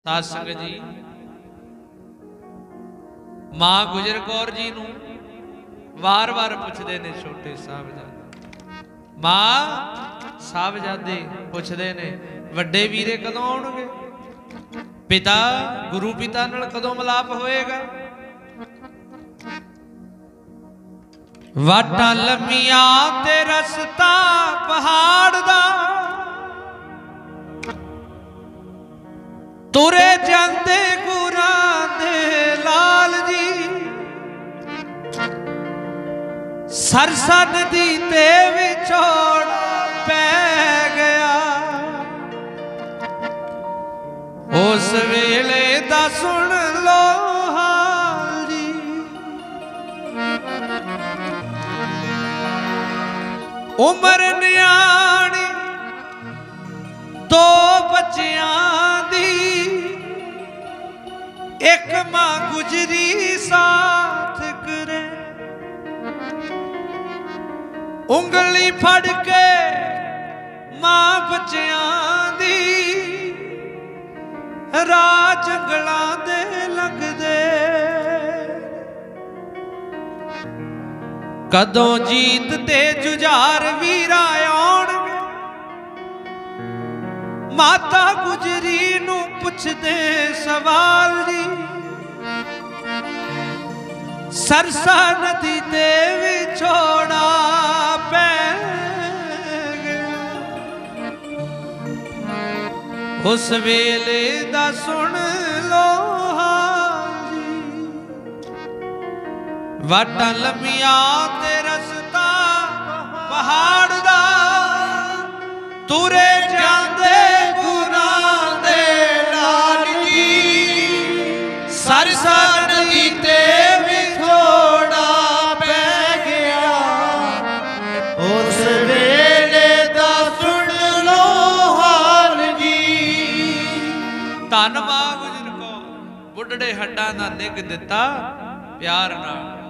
साध संगत जी, मां गुजर कौर जी नूं वार वार पुछदे ने छोटे साहबजादे, मां साहबजादे पुछदे ने वड्डे वीरे कदों आउणगे, पिता गुरु पिता नाल कदों मिलाप होएगा। वाटां लम्मियां ते रस्ता पहाड़ दा, तुरे जांदे गुरां दे लाल जी, सरसा नदी ते विछोड़ पै गया, उस वेले दा सुन लो हाल जी। उमर न्याणी दो बच्चियां दी, एक मां गुजरी साथ करे, उंगली फड़ के मां बच्चियां दी, राह जंगलां दे लगदे। कदों जीत ते जुझार वीरा आउणगे, माता गुजरी नूं पुछदे सवाल जी, सरसा नदी ते विछोड़ा पै गया, उस वेले दा सुन लो हाल जी। वाटां लम्मियां ते रस्ता पहाड़ दा, तुरे जांदे गुरां दे लाल जी, सरसा नदी ते विछोड़ा पै गया, उस वेले दा सुन लो हाल जी। धन मां गुजर कौर, बुढ़ड़े हड्डां दा निग दिता प्यार नाल।